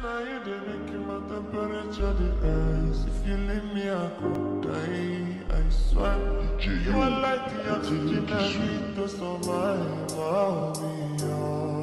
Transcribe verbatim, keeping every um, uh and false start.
now you they make my temperature the rise. If you leave me, I could die. I swear. You are like the oxygen I need to survive. I'll be yours.